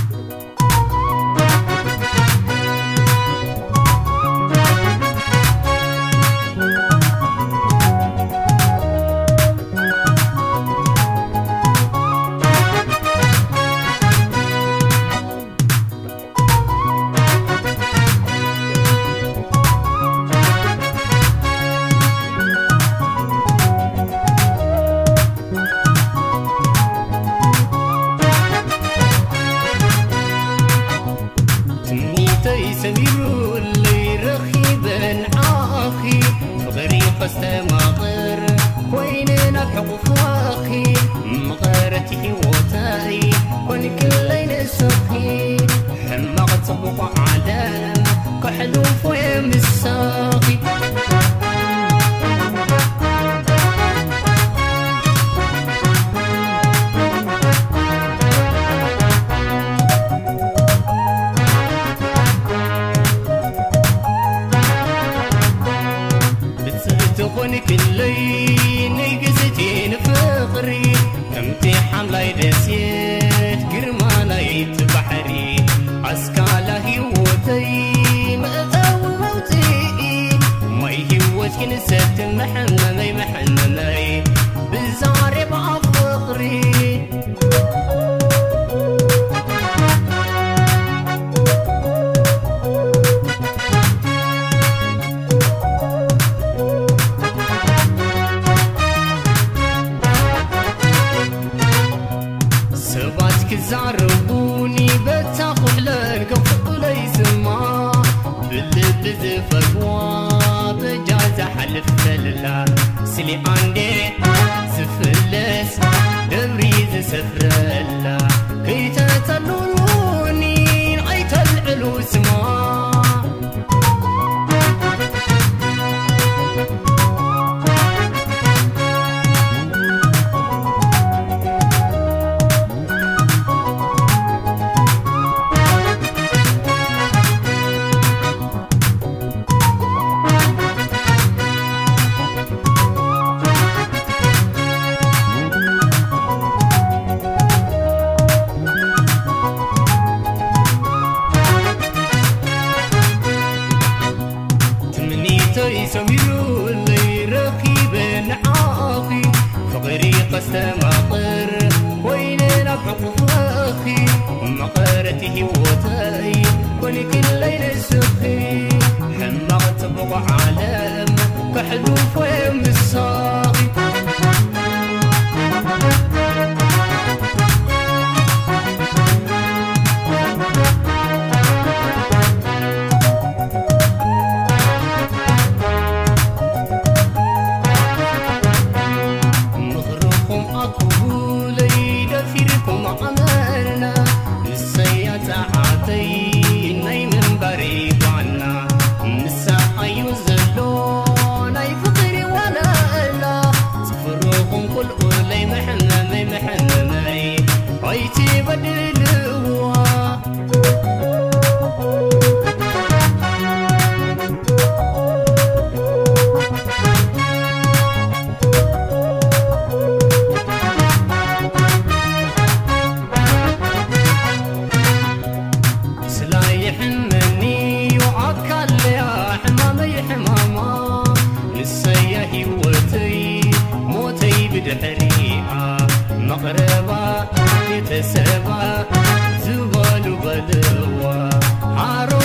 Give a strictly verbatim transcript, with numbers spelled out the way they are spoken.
سمير اللي رخيبا عاخي غريق استماطر ويننا بحقوق اخي مغارتي وتاي كون كل ليل سخي حماق تصبق عدم كحلوف ويم الساقي كلي نقزتين فقري كمتي حملاي دسيت قرمالاي تبحري عسكالا هيوتي مأتاو موتي ما يهوت كنسات محممي محممي بالزارب عفقري زعربوني بتاخد لنقف ليس ما باللب زفقوا بجاز حلف لله سلي عندي سفلس دمريز سفر الله كي تتلوني عيت العلو سما سمير اللي رخيب عاخي فغريق استماطر ويننا بحقوق اخي مقارته وتاي ولكن ليل سخي حماق تبقى عالم كحلوف ويم الساقي مغربا يتسبا زبال بدوا